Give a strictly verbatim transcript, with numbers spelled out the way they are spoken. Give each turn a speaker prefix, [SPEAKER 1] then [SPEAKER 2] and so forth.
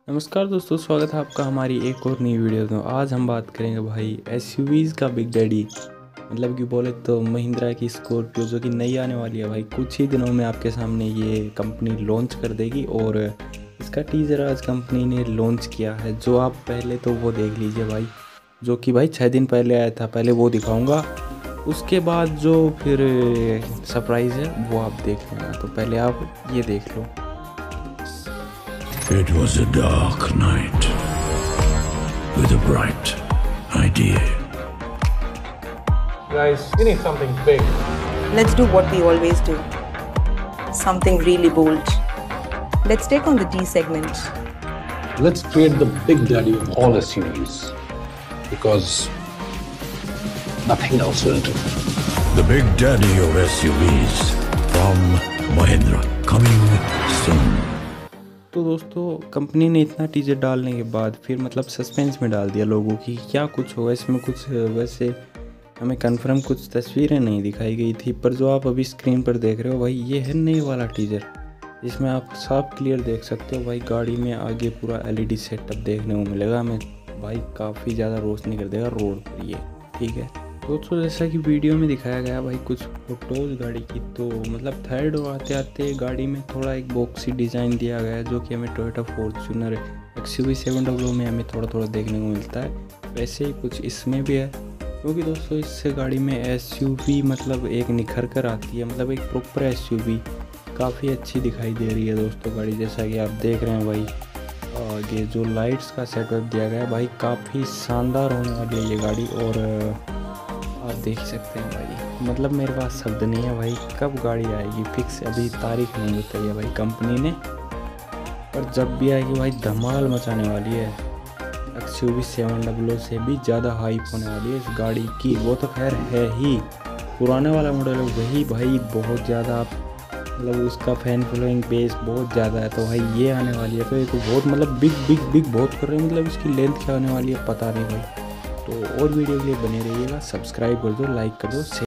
[SPEAKER 1] नमस्कार दोस्तों, स्वागत है आपका हमारी एक और नई वीडियो में। आज हम बात करेंगे भाई एसयूवीज़ का बिग डैडी, मतलब कि बोले तो महिंद्रा की स्कॉर्पियो जो कि नई आने वाली है भाई। कुछ ही दिनों में आपके सामने ये कंपनी लॉन्च कर देगी और इसका टीज़र आज कंपनी ने लॉन्च किया है। जो आप पहले तो वो देख लीजिए भाई, जो कि भाई छः दिन पहले आया था। पहले वो दिखाऊँगा, उसके बाद जो फिर सरप्राइज़ है वो आप देख लेना। तो पहले आप ये देख लो।
[SPEAKER 2] It was a dark night with a bright idea.
[SPEAKER 3] Guys, you need something big.
[SPEAKER 4] Let's do what we always do. Something really bold. Let's take on the D segment.
[SPEAKER 3] Let's create the big daddy of all S U Vs because nothing else will do.
[SPEAKER 2] The big daddy of S U Vs from Mahindra coming soon.
[SPEAKER 1] तो दोस्तों, company ने इतना teaser डालने के बाद फिर मतलब suspense में डाल दिया लोगों की क्या कुछ होगा इसमें। कुछ वैसे हमें कंफर्म कुछ तस्वीरें नहीं दिखाई गई थी, पर जो आप अभी स्क्रीन पर देख रहे हो भाई, ये है नए वाला टीजर। इसमें आप साफ क्लियर देख सकते हो भाई, गाड़ी में आगे पूरा एलईडी सेटअप देखने को मिलेगा हमें भाई। काफ़ी ज़्यादा रोशनी कर देगा रोड पर ये, ठीक है दोस्तों। जैसा कि वीडियो में दिखाया गया भाई कुछ फोटोज गाड़ी की, तो मतलब थर्ड और आते आते गाड़ी में थोड़ा एक बॉक्सी डिज़ाइन दिया गया है, जो कि हमें Toyota Fortuner XUV seven W में हमें थोड़ा थोड़ा देखने को मिलता है। वैसे ही कुछ इसमें भी है, क्योंकि दोस्तों इससे गाड़ी में एसयूवी मतलब एक निखर कर आती है, मतलब एक प्रॉपर एसयूवी काफ़ी अच्छी दिखाई दे रही है दोस्तों गाड़ी। जैसा कि आप देख रहे हैं भाई, आगे जो लाइट्स का सेटअप दिया गया है भाई, काफ़ी शानदार होने वाली है ये गाड़ी। और आप देख सकते हैं भाई, मतलब मेरे पास शब्द नहीं है भाई, कब गाड़ी आएगी फिक्स अभी तारीख नहीं बताई है भाई कंपनी ने, और जब भी आएगी भाई धमाल मचाने वाली है। एक्सयूवी सेवन डब्ल्यू से भी ज़्यादा हाइप होने वाली है इस गाड़ी की। वो तो खैर है ही, पुराने वाला मॉडल है वही भाई, बहुत ज़्यादा मतलब उसका फैन फॉलोइंग बेस बहुत ज़्यादा है। तो भाई ये आने वाली है तो ये तो बहुत मतलब बिग बिग बिग बहुत कर रहे हैं, मतलब इसकी लेंथ क्या होने वाली है पता नहीं भाई। तो और वीडियो के लिए बने रहिएगा, सब्सक्राइब कर दो, लाइक कर दो।